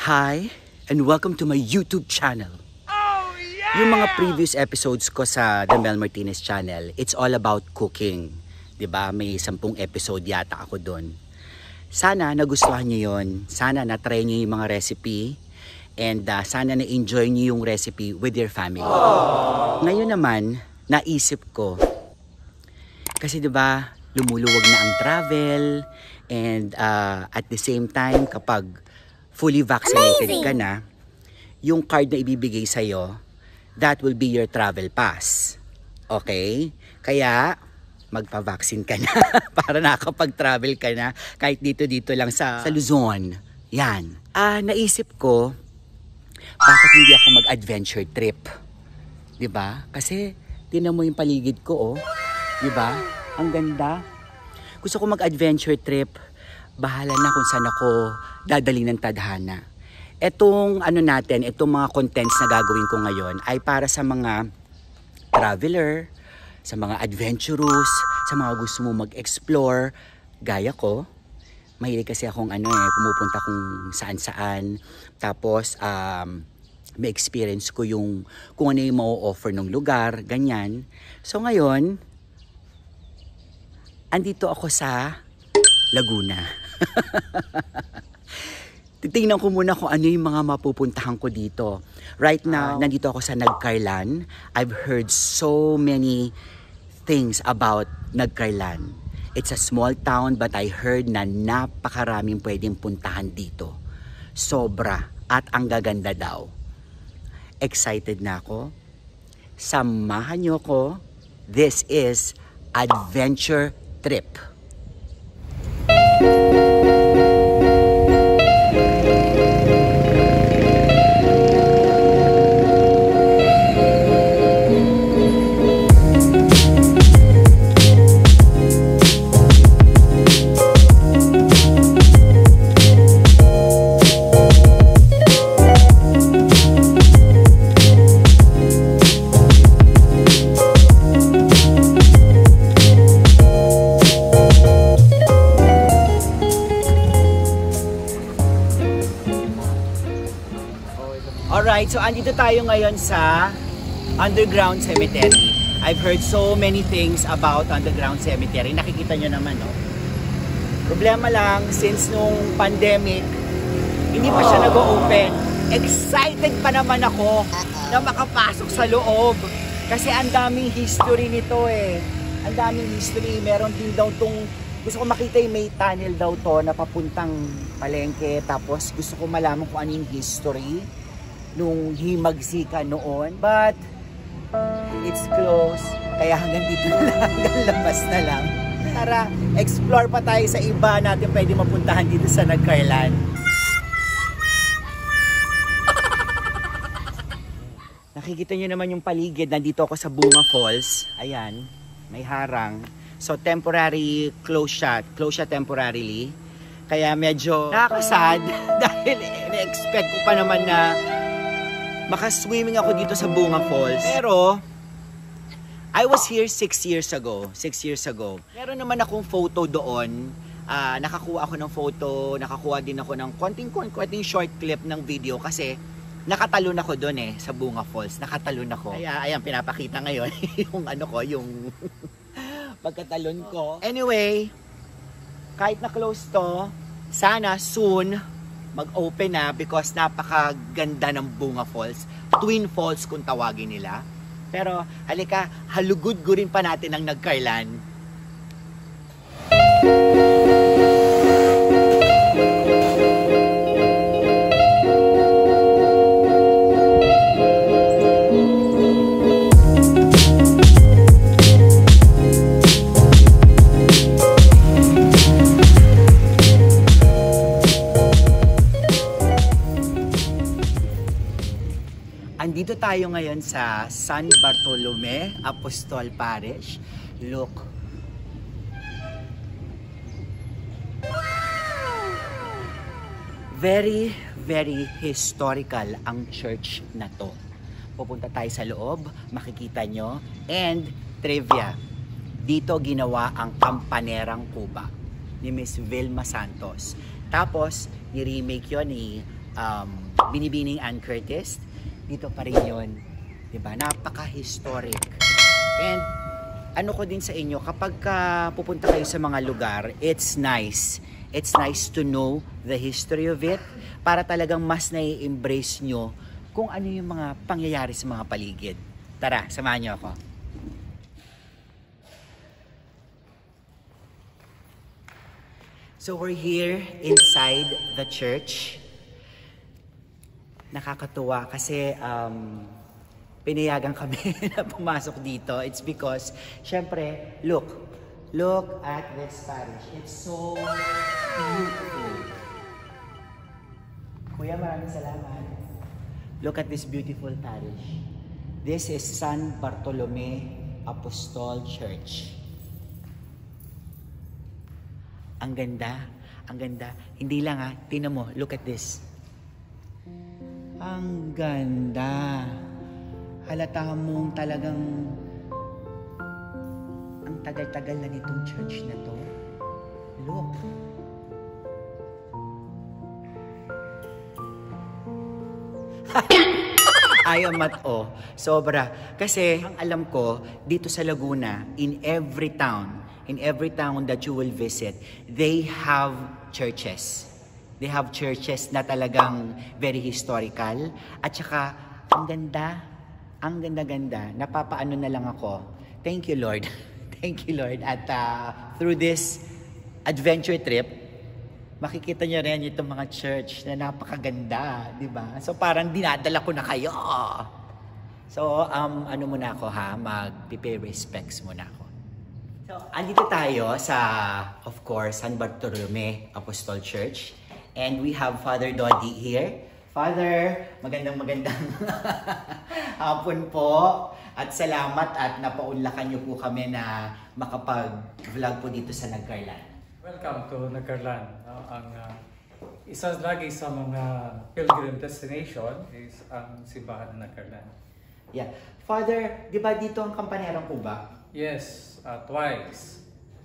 Hi, and welcome to my YouTube channel. Oh, yeah! Yung mga previous episodes ko sa The Mel Martinez channel, it's all about cooking. 'Di ba? May 10 episode yata ako doon. Sana nagustuhan niyo yon. Sana na-try niyo yung mga recipe. And sana na-enjoy niyo yung recipe with your family. Aww. Ngayon naman, naisip ko. Kasi 'di ba, lumuluwag na ang travel. And at the same time, kapag fully vaccinated ka na, yung card na ibibigay sa'yo, that will be your travel pass. Okay? Kaya, magpa-vaccine ka na para nakapag-travel ka na kahit dito lang sa Luzon. Yan. Naisip ko, bakit hindi ako mag-adventure trip? 'Di ba? Kasi, tinan mo yung paligid ko, oh. 'Di ba? Ang ganda. Gusto ko mag-adventure trip. Bahala na kung saan ako dadali ng tadhana. Itong itong mga contents na gagawin ko ngayon ay para sa mga traveler, sa mga adventurous, sa mga gusto mo mag-explore. Gaya ko, mahilig kasi akong pumupunta kung saan-saan. Tapos, may experience ko yung kung ano yung ma-offer ng lugar, ganyan. So ngayon, andito ako sa Laguna. Titingnan ko muna kung ano yung mga mapupuntahan ko dito. Right now, nandito ako sa Nagcarlan. I've heard so many things about Nagcarlan. It's a small town but I heard na napakaraming pwedeng puntahan dito. Sobra at ang gaganda daw. Excited na ako. Samahan niyo ko. This is Adventure Trip. Alright, so andito tayo ngayon sa underground cemetery. I've heard so many things about underground cemetery. Nakikita nyo naman, no? Problema lang, since nung pandemic, hindi pa siya nag-open. Excited pa naman ako na makapasok sa loob. Kasi ang daming history nito eh. Ang daming history. Meron din daw tong, gusto ko makita yung may tunnel daw to na papuntang palengke. Tapos gusto ko malaman kung ano yung history nung himagsika noon, but it's closed, kaya hanggang dito na lang, hanggang labas na lang. Tara, explore pa tayo sa iba natin pwede mapuntahan dito sa Nagcarlan. Nakikita nyo naman yung paligid, nandito ako sa Bunga Falls, ayan, may harang. So temporary close siya temporarily, kaya medyo nakakasad dahil in-expect ko pa naman na makaswimming ako dito sa Bunga Falls. Pero, I was here 6 years ago. 6 years ago. Meron naman akong photo doon. Nakakuha ako ng photo. Nakakuha din ako ng konting short clip ng video. Kasi, nakatalon ako doon sa Bunga Falls. Nakatalon ako. Kaya, ayan, pinapakita ngayon. yung pagkatalon ko. Anyway, kahit na close to, sana soon mag-open na because napakaganda ng Bunga Falls. Twin Falls kung tawagin nila. Pero halika, halugud-gurin pa natin ang Nagcarlan. Andito tayo ngayon sa San Bartolome Apostol Parish. Look. Very, very historical ang church na to. Pupunta tayo sa loob, makikita nyo. And trivia, dito ginawa ang Kampanerang Cuba ni Miss Vilma Santos. Tapos, ni-remake yun ni Binibining Ann Curtis, dito pa rin yun. Diba? Napaka-historic. And ano ko din sa inyo, kapag pupunta kayo sa mga lugar, it's nice. It's nice to know the history of it para talagang mas nai-embrace nyo kung ano yung mga pangyayari sa mga paligid. Tara, samahan nyo ako. So we're here inside the church. Nakakatuwa kasi pinayagan kami na pumasok dito. It's because, syempre, look at this parish. It's so beautiful. Kuya, maraming salamat. Look at this beautiful parish. This is San Bartolome Apostol Church. Ang ganda, ang ganda. Hindi lang tingnan mo, look at this. Ang ganda. Halata mong talagang ang tagal-tagal na nitong church na to. Look. Ayaw mat-o. Sobra. Kasi ang alam ko, dito sa Laguna, in every town that you will visit, they have churches. They have churches na talagang very historical. At saka, ang ganda. Ang ganda-ganda. Napapaano na lang ako. Thank you, Lord. Thank you, Lord. At through this adventure trip, makikita niyo rin itong mga church na napakaganda, di ba? So parang dinadala ko na kayo. So, ano muna ako mag-pay respects muna ako. So, andito tayo sa, of course, San Bartolome Apostol Church. And we have Father Dodi here. Father, magandang hapon po. At salamat at napaunlakan niyo po kami na makapag-vlog po dito sa Nagcarlan. Welcome to Nagcarlan. Ang isa lagi sa mga pilgrim destination is ang simbahan ng Nagcarlan. Yeah. Father, di ba dito ang Kampanero po ba? Yes, twice.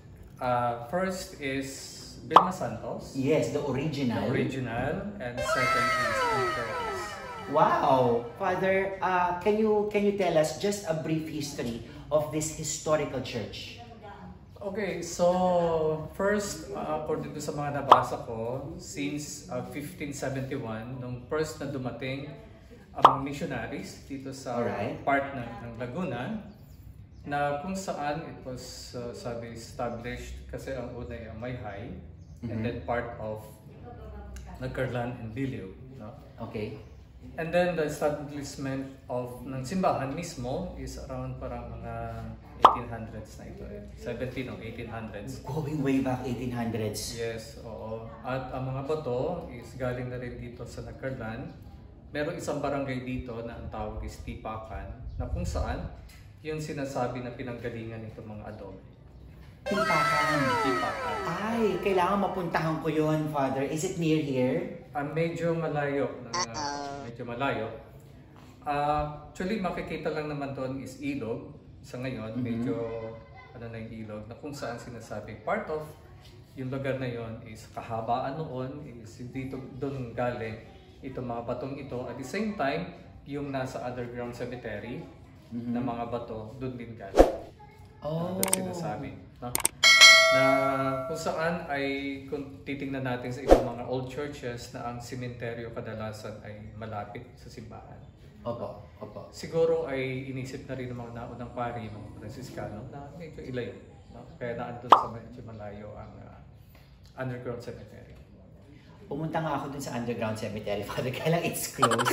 First is Vilma Santos. Yes, the original. The original. And second is Angeles. Wow! Father, can you tell us just a brief history of this historical church? Okay, so first, according to sa mga nabasa ko, since 1571, nung first na dumating ang missionaries dito sa part ng Laguna, na kung saan it was sabi established kasi ang una ay ang Mayhay, and then part of Nagcarlan and Bilio. No? Okay. And then the establishment of ng simbahan mismo is around parang mga 1800s na ito. 17 o 1800s. Going way back 1800s. Yes, oo. At ang mga bato is galing na rin dito sa Nagcarlan. Meron isang barangay dito na ang tawag is Tipakan, na kung saan yung sinasabi na pinanggalingan nitong mga adobe. Tipakan. Tipakan. Ay, kailangan mapuntahan ko yun, Father. Is it near here? Medyo malayo. Medyo malayo. Actually, makikita lang naman doon is ilog. Sa ngayon, medyo ano na yung ilog na kung saan sinasabi part of yung lugar na yon is kahabaan noon is dito doon galing itong mga batong ito. At the same time, yung nasa underground cemetery na mga bato doon din galing. Doon sinasabi. No? Na kung saan ay kung titingnan natin sa ibang mga old churches na ang sementeryo kadalasan ay malapit sa simbahan. Opo. Siguro ay inisip na rin ng mga naunang pari, mga Franciscano, na medyo ilayo. No? Kaya naandun sa medyo malayo ang underground cemetery. Pumunta nga ako dun sa underground cemetery, Father, kaya lang it's closed.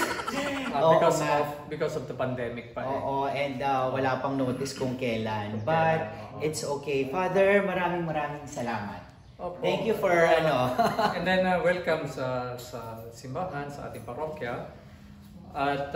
Because of the pandemic pa. Oo, and wala pang notice kung kailan. But it's okay. Father, maraming salamat. Opo. Thank you for And then welcome sa simbahan, sa ating parokya. At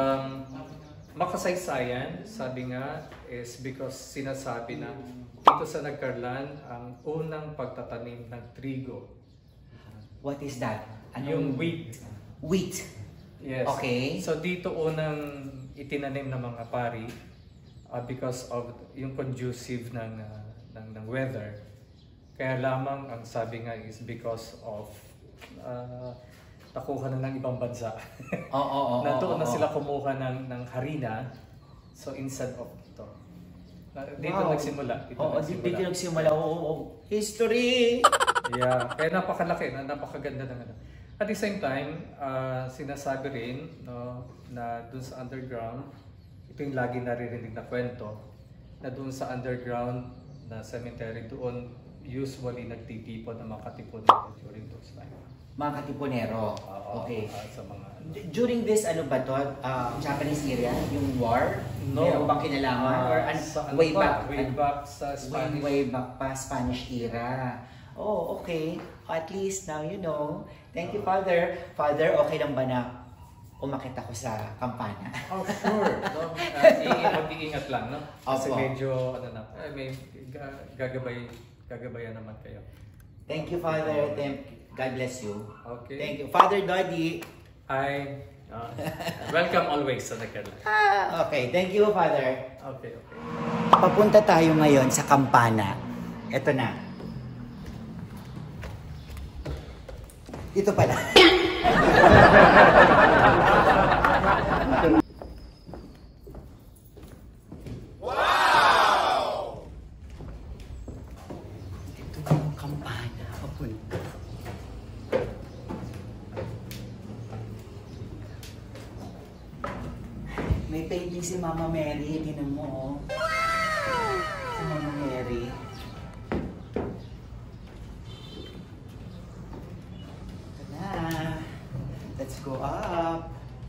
makasaysayan, sabi nga, is because sinasabi na dito sa Nagcarlan ang unang pagtatanim ng trigo. What is that? Yung wheat. Wheat? Yes. Okay. So dito unang itinanim ng mga pari because of yung conducive ng weather. Kaya lamang ang sabi nga is because of nakuha na ng ibang bansa. Oo. Nandoon na sila kumuha ng harina. So instead of ito. Dito nagsimula. Dito nagsimula. Oo. History! Yeah. Kaya napakalaki, napakaganda ng ano. At the same time, sinasabi rin no, na dun sa underground, ito yung lagi naririnig na kwento, na dun sa underground na cemetery doon, usually nagtitipon ang mga katipunero during those time. Mga katipunero. Okay. Sa mga during this, ano ba to? Japanese era? Yung war? No. Meron bang kinalaman? Or way back sa Spanish. Way back pa, Spanish era. Oh, okay. At least now you know. Thank you, Father. Father, okay lang ba na umakit ako sa kampana? Oh, sure. No? Mag-iingat lang, no? Kasi medyo, may gagabayan naman kayo. Thank you, Father. God bless you. Okay. Thank you. Father Doddy. Welcome always sa Nakerla. Okay. Thank you, Father. Okay. Papunta tayo ngayon sa kampana. Ito na. Ito pala. Wow! Ito na yung kampana. Papunta. May painting si Mama Mary. Tinan mo, oh. Wow! Si Mama Mary. Let's go up.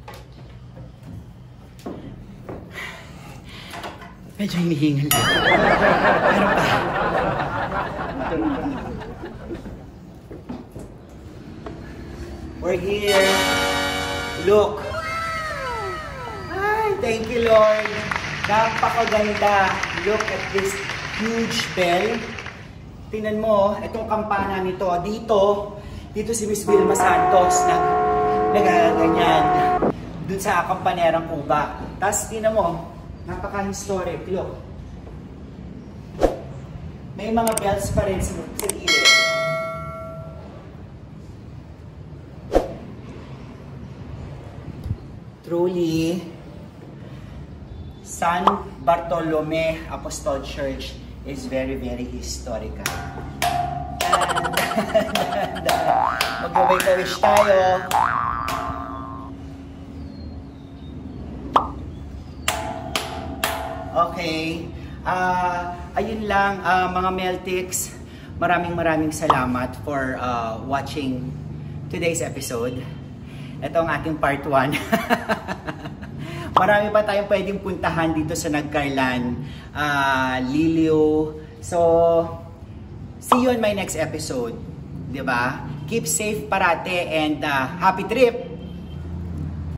Medyo hinihingal ka. Meron pa. We're here. Look. Ay, thank you, Lord. Napakaganda. Look at this huge bell. Tingnan mo, itong kampana nito. Dito si Miss Vilma Santos nagaganyan dun sa Kampanerang Cuba. Tapos tingnan mo, napaka-historic. Look. May mga bells pa rin sa gilid. Truly, San Bartolome Apostol Church is very, very historical. Mag-wake-a-wish tayo. Okay. Ayun lang, mga Meltics. Maraming salamat for watching today's episode. Ito ang ating part 1. Marami pa tayong pwedeng puntahan dito sa Nagcarlan, Liliu. So, see you on my next episode. Diba? Keep safe parate and happy trip!